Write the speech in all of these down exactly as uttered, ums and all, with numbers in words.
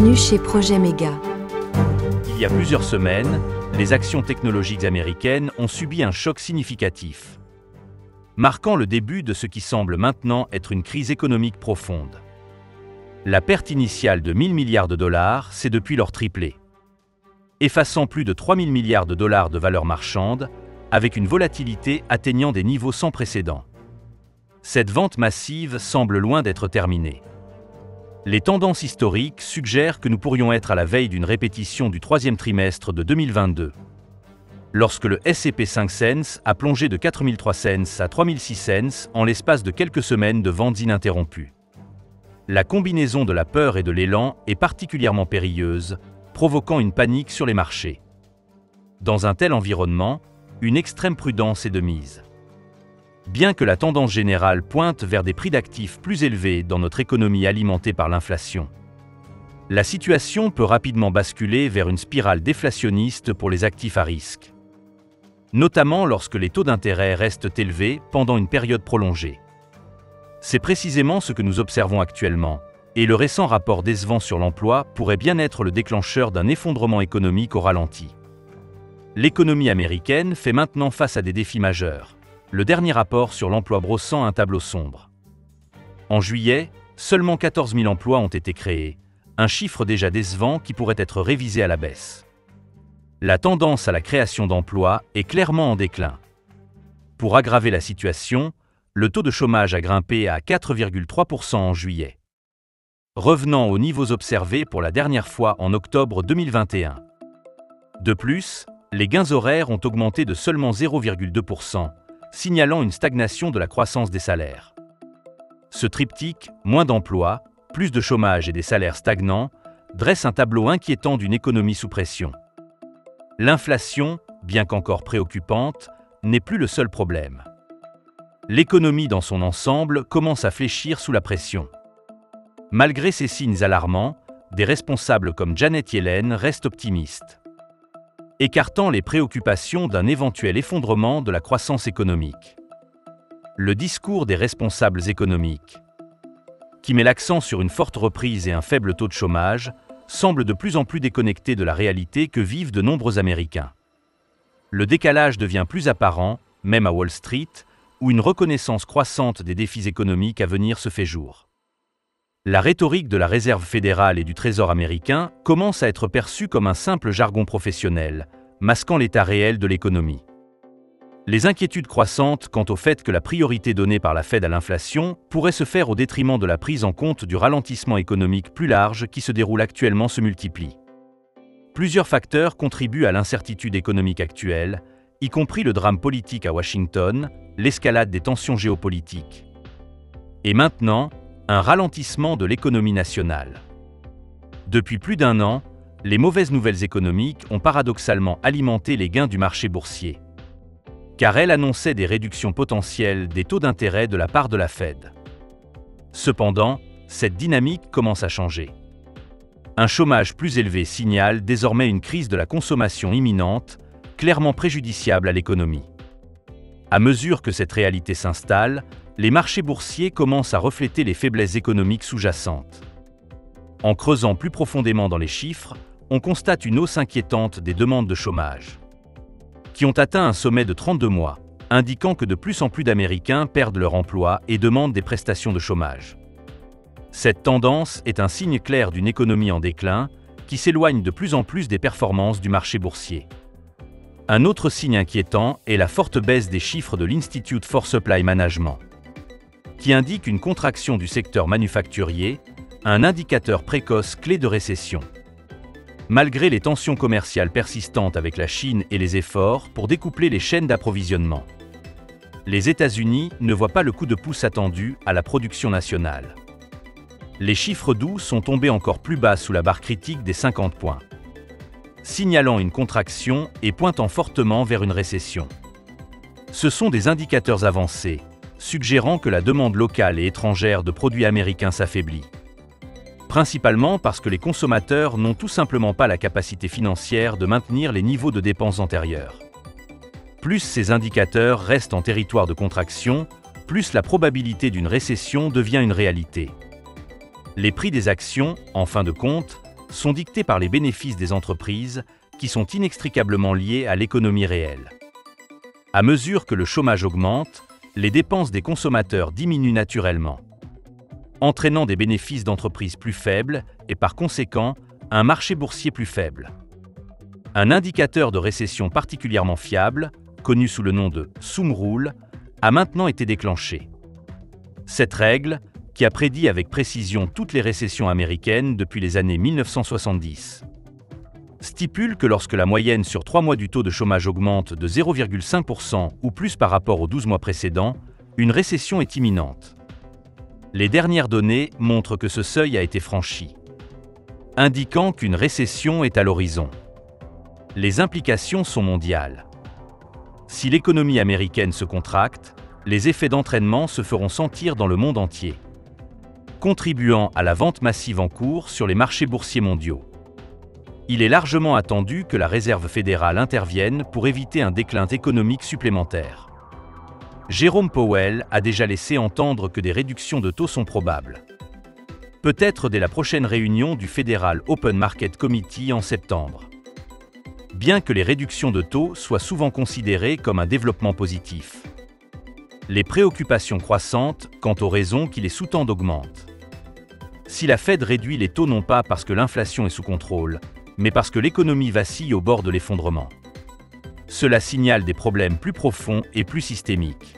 Bienvenue chez Projet Méga. Il y a plusieurs semaines, les actions technologiques américaines ont subi un choc significatif, marquant le début de ce qui semble maintenant être une crise économique profonde. La perte initiale de mille milliards de dollars s'est depuis lors triplée, effaçant plus de trois mille milliards de dollars de valeur marchande, avec une volatilité atteignant des niveaux sans précédent. Cette vente massive semble loin d'être terminée. Les tendances historiques suggèrent que nous pourrions être à la veille d'une répétition du troisième trimestre de deux mille vingt-deux, lorsque le S and P cinq cents a plongé de quatre mille trois cents à trois mille six cents en l'espace de quelques semaines de ventes ininterrompues. La combinaison de la peur et de l'élan est particulièrement périlleuse, provoquant une panique sur les marchés. Dans un tel environnement, une extrême prudence est de mise. Bien que la tendance générale pointe vers des prix d'actifs plus élevés dans notre économie alimentée par l'inflation, la situation peut rapidement basculer vers une spirale déflationniste pour les actifs à risque, notamment lorsque les taux d'intérêt restent élevés pendant une période prolongée. C'est précisément ce que nous observons actuellement, et le récent rapport décevant sur l'emploi pourrait bien être le déclencheur d'un effondrement économique au ralenti. L'économie américaine fait maintenant face à des défis majeurs. Le dernier rapport sur l'emploi brossant un tableau sombre. En juillet, seulement quatorze mille emplois ont été créés, un chiffre déjà décevant qui pourrait être révisé à la baisse. La tendance à la création d'emplois est clairement en déclin. Pour aggraver la situation, le taux de chômage a grimpé à quatre virgule trois pour cent en juillet, revenant aux niveaux observés pour la dernière fois en octobre deux mille vingt et un. De plus, les gains horaires ont augmenté de seulement zéro virgule deux pour cent, signalant une stagnation de la croissance des salaires. Ce triptyque, moins d'emplois, plus de chômage et des salaires stagnants, dresse un tableau inquiétant d'une économie sous pression. L'inflation, bien qu'encore préoccupante, n'est plus le seul problème. L'économie dans son ensemble commence à fléchir sous la pression. Malgré ces signes alarmants, des responsables comme Janet Yellen restent optimistes, écartant les préoccupations d'un éventuel effondrement de la croissance économique. Le discours des responsables économiques, qui met l'accent sur une forte reprise et un faible taux de chômage, semble de plus en plus déconnecté de la réalité que vivent de nombreux Américains. Le décalage devient plus apparent, même à Wall Street, où une reconnaissance croissante des défis économiques à venir se fait jour. La rhétorique de la Réserve fédérale et du Trésor américain commence à être perçue comme un simple jargon professionnel, masquant l'état réel de l'économie. Les inquiétudes croissantes quant au fait que la priorité donnée par la Fed à l'inflation pourrait se faire au détriment de la prise en compte du ralentissement économique plus large qui se déroule actuellement se multiplient. Plusieurs facteurs contribuent à l'incertitude économique actuelle, y compris le drame politique à Washington, l'escalade des tensions géopolitiques. Et maintenant, un ralentissement de l'économie nationale. Depuis plus d'un an, les mauvaises nouvelles économiques ont paradoxalement alimenté les gains du marché boursier, car elles annonçaient des réductions potentielles des taux d'intérêt de la part de la Fed. Cependant, cette dynamique commence à changer. Un chômage plus élevé signale désormais une crise de la consommation imminente, clairement préjudiciable à l'économie. À mesure que cette réalité s'installe, les marchés boursiers commencent à refléter les faiblesses économiques sous-jacentes. En creusant plus profondément dans les chiffres, on constate une hausse inquiétante des demandes de chômage, qui ont atteint un sommet de trente-deux mois, indiquant que de plus en plus d'Américains perdent leur emploi et demandent des prestations de chômage. Cette tendance est un signe clair d'une économie en déclin, qui s'éloigne de plus en plus des performances du marché boursier. Un autre signe inquiétant est la forte baisse des chiffres de l'Institute for Supply Management, qui indique une contraction du secteur manufacturier, un indicateur précoce clé de récession. Malgré les tensions commerciales persistantes avec la Chine et les efforts pour découpler les chaînes d'approvisionnement, les États-Unis ne voient pas le coup de pouce attendu à la production nationale. Les chiffres doux sont tombés encore plus bas sous la barre critique des cinquante points, signalant une contraction et pointant fortement vers une récession. Ce sont des indicateurs avancés, suggérant que la demande locale et étrangère de produits américains s'affaiblit, principalement parce que les consommateurs n'ont tout simplement pas la capacité financière de maintenir les niveaux de dépenses antérieurs. Plus ces indicateurs restent en territoire de contraction, plus la probabilité d'une récession devient une réalité. Les prix des actions, en fin de compte, sont dictés par les bénéfices des entreprises qui sont inextricablement liés à l'économie réelle. À mesure que le chômage augmente, les dépenses des consommateurs diminuent naturellement, entraînant des bénéfices d'entreprises plus faibles et par conséquent un marché boursier plus faible. Un indicateur de récession particulièrement fiable, connu sous le nom de Sum Rule, a maintenant été déclenché. Cette règle, qui a prédit avec précision toutes les récessions américaines depuis les années mille neuf cent soixante-dix, stipule que lorsque la moyenne sur trois mois du taux de chômage augmente de zéro virgule cinq pour cent ou plus par rapport aux douze mois précédents, une récession est imminente. Les dernières données montrent que ce seuil a été franchi, indiquant qu'une récession est à l'horizon. Les implications sont mondiales. Si l'économie américaine se contracte, les effets d'entraînement se feront sentir dans le monde entier, contribuant à la vente massive en cours sur les marchés boursiers mondiaux. Il est largement attendu que la Réserve fédérale intervienne pour éviter un déclin économique supplémentaire. Jérôme Powell a déjà laissé entendre que des réductions de taux sont probables. Peut-être dès la prochaine réunion du Federal Open Market Committee en septembre. Bien que les réductions de taux soient souvent considérées comme un développement positif, les préoccupations croissantes quant aux raisons qui les sous-tendent augmentent. Si la Fed réduit les taux non pas parce que l'inflation est sous contrôle, mais parce que l'économie vacille au bord de l'effondrement, cela signale des problèmes plus profonds et plus systémiques.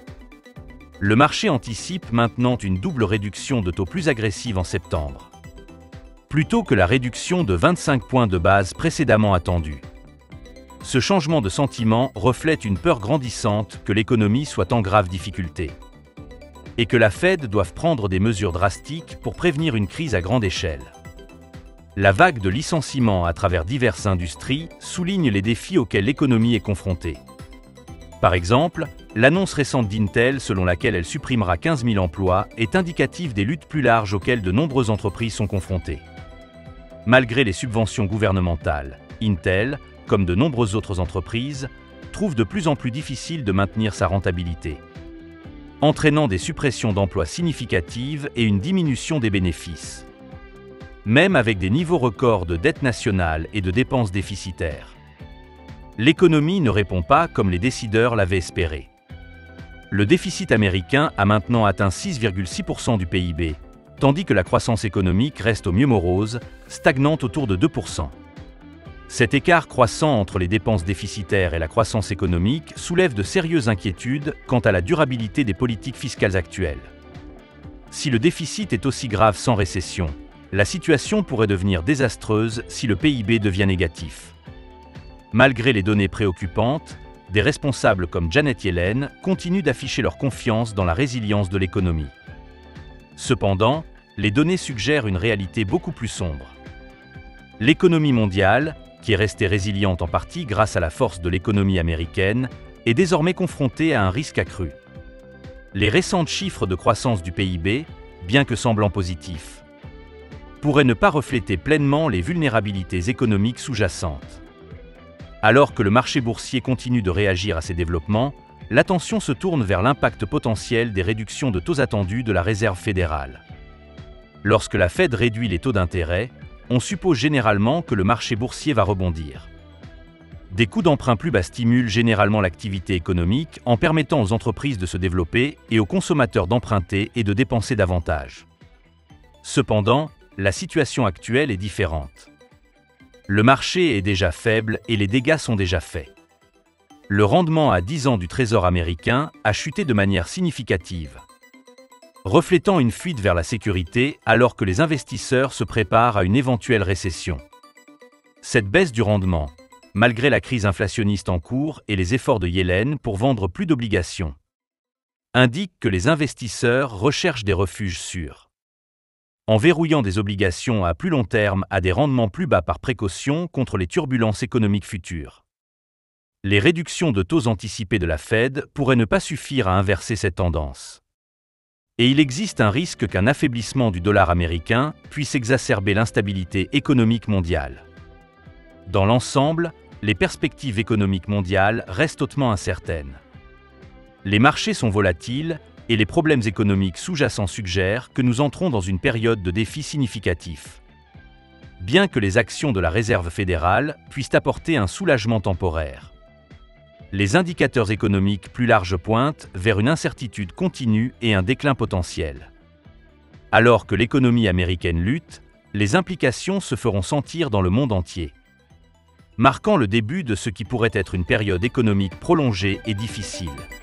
Le marché anticipe maintenant une double réduction de taux plus agressive en septembre, plutôt que la réduction de vingt-cinq points de base précédemment attendue. Ce changement de sentiment reflète une peur grandissante que l'économie soit en grave difficulté et que la Fed doive prendre des mesures drastiques pour prévenir une crise à grande échelle. La vague de licenciements à travers diverses industries souligne les défis auxquels l'économie est confrontée. Par exemple, l'annonce récente d'Intel selon laquelle elle supprimera quinze mille emplois est indicative des luttes plus larges auxquelles de nombreuses entreprises sont confrontées. Malgré les subventions gouvernementales, Intel, comme de nombreuses autres entreprises, trouve de plus en plus difficile de maintenir sa rentabilité, entraînant des suppressions d'emplois significatives et une diminution des bénéfices, même avec des niveaux records de dette nationale et de dépenses déficitaires. L'économie ne répond pas comme les décideurs l'avaient espéré. Le déficit américain a maintenant atteint six virgule six pour cent du P I B, tandis que la croissance économique reste au mieux morose, stagnante autour de deux pour cent. Cet écart croissant entre les dépenses déficitaires et la croissance économique soulève de sérieuses inquiétudes quant à la durabilité des politiques fiscales actuelles. Si le déficit est aussi grave sans récession, la situation pourrait devenir désastreuse si le P I B devient négatif. Malgré les données préoccupantes, des responsables comme Janet Yellen continuent d'afficher leur confiance dans la résilience de l'économie. Cependant, les données suggèrent une réalité beaucoup plus sombre. L'économie mondiale, qui est restée résiliente en partie grâce à la force de l'économie américaine, est désormais confrontée à un risque accru. Les récents chiffres de croissance du P I B, bien que semblant positifs, pourraient ne pas refléter pleinement les vulnérabilités économiques sous-jacentes. Alors que le marché boursier continue de réagir à ces développements, l'attention se tourne vers l'impact potentiel des réductions de taux attendus de la Réserve fédérale. Lorsque la Fed réduit les taux d'intérêt, on suppose généralement que le marché boursier va rebondir. Des coûts d'emprunt plus bas stimulent généralement l'activité économique en permettant aux entreprises de se développer et aux consommateurs d'emprunter et de dépenser davantage. Cependant, la situation actuelle est différente. Le marché est déjà faible et les dégâts sont déjà faits. Le rendement à dix ans du Trésor américain a chuté de manière significative, reflétant une fuite vers la sécurité alors que les investisseurs se préparent à une éventuelle récession. Cette baisse du rendement, malgré la crise inflationniste en cours et les efforts de Yellen pour vendre plus d'obligations, indique que les investisseurs recherchent des refuges sûrs. En verrouillant des obligations à plus long terme à des rendements plus bas par précaution contre les turbulences économiques futures, les réductions de taux anticipées de la Fed pourraient ne pas suffire à inverser cette tendance. Et il existe un risque qu'un affaiblissement du dollar américain puisse exacerber l'instabilité économique mondiale. Dans l'ensemble, les perspectives économiques mondiales restent hautement incertaines. Les marchés sont volatiles et les problèmes économiques sous-jacents suggèrent que nous entrons dans une période de défis significatifs. bien que les actions de la Réserve fédérale puissent apporter un soulagement temporaire. Les indicateurs économiques plus larges pointent vers une incertitude continue et un déclin potentiel. Alors que l'économie américaine lutte, les implications se feront sentir dans le monde entier, marquant le début de ce qui pourrait être une période économique prolongée et difficile.